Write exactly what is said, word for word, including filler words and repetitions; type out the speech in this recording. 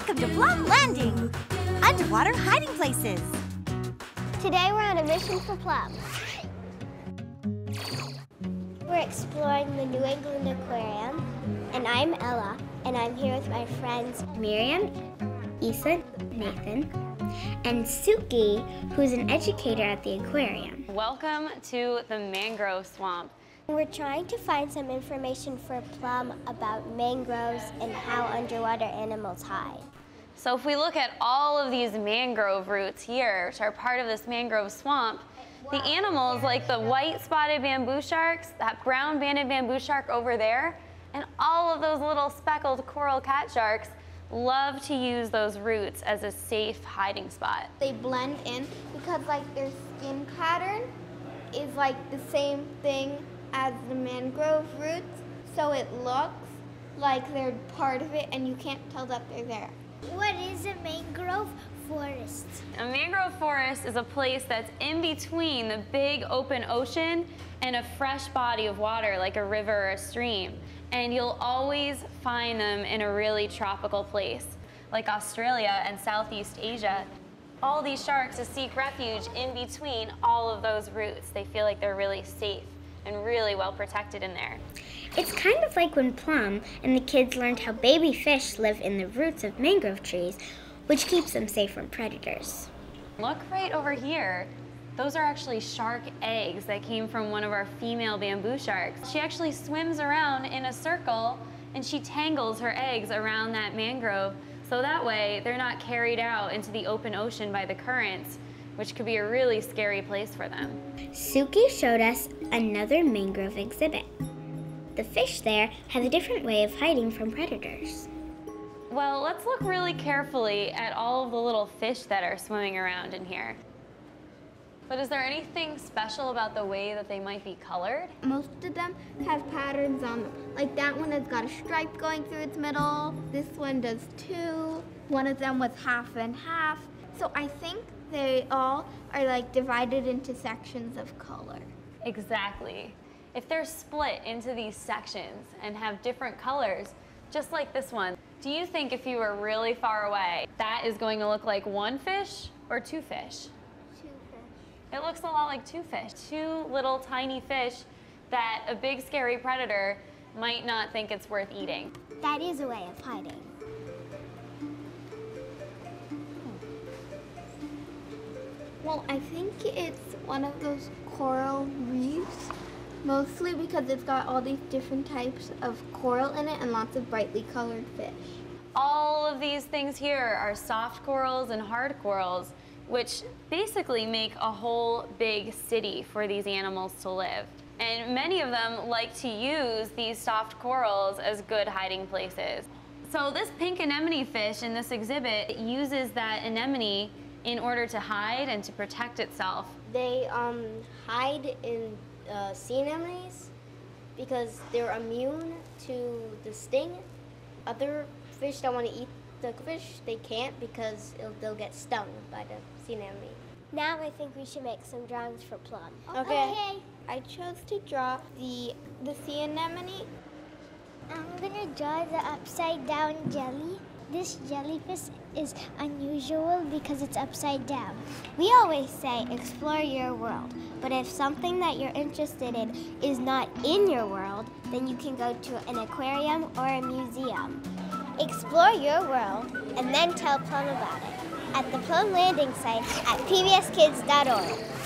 Welcome to Plum Landing, underwater hiding places. Today we're on a mission for Plum. We're exploring the New England Aquarium, and I'm Ella, and I'm here with my friends Miriam, Issa, Nathan, and Suki, who's an educator at the aquarium. Welcome to the mangrove swamp. We're trying to find some information for Plum about mangroves and how underwater animals hide. So if we look at all of these mangrove roots here, which are part of this mangrove swamp, the animals like the white spotted bamboo sharks, that brown banded bamboo shark over there, and all of those little speckled coral cat sharks love to use those roots as a safe hiding spot. They blend in because like their skin pattern is like the same thing as the mangrove roots, so it looks like they're part of it and you can't tell that they're there. What is a mangrove forest? A mangrove forest is a place that's in between the big open ocean and a fresh body of water like a river or a stream. And you'll always find them in a really tropical place, like Australia and Southeast Asia. All these sharks seek refuge in between all of those roots. They feel like they're really safe and really well protected in there. It's kind of like when Plum and the kids learned how baby fish live in the roots of mangrove trees, which keeps them safe from predators. Look right over here. Those are actually shark eggs that came from one of our female bamboo sharks. She actually swims around in a circle and she tangles her eggs around that mangrove so that way they're not carried out into the open ocean by the currents, which could be a really scary place for them. Suki showed us another mangrove exhibit. The fish there have a different way of hiding from predators. Well, let's look really carefully at all of the little fish that are swimming around in here. But is there anything special about the way that they might be colored? Most of them have patterns on them. Like that one has got a stripe going through its middle. This one does too. One of them was half and half. So I think they all are like divided into sections of color. Exactly. If they're split into these sections and have different colors, just like this one, do you think if you were really far away, that is going to look like one fish or two fish? Two fish. It looks a lot like two fish. Two little tiny fish that a big scary predator might not think it's worth eating. That is a way of hiding. Well, I think it's one of those coral reefs, mostly because it's got all these different types of coral in it and lots of brightly colored fish. All of these things here are soft corals and hard corals, which basically make a whole big city for these animals to live. And many of them like to use these soft corals as good hiding places. So this pink anemone fish in this exhibit uses that anemone in order to hide and to protect itself. They um, hide in uh, sea anemones because they're immune to the sting. Other fish that want to eat the fish, they can't because it'll, they'll get stung by the sea anemone. Now I think we should make some drawings for Plum. Okay. okay. I chose to draw the, the sea anemone. I'm gonna draw the upside down jelly. This jellyfish is unusual because it's upside down. We always say explore your world, but if something that you're interested in is not in your world, then you can go to an aquarium or a museum. Explore your world and then tell Plum about it at the Plum Landing site at P B S kids dot org.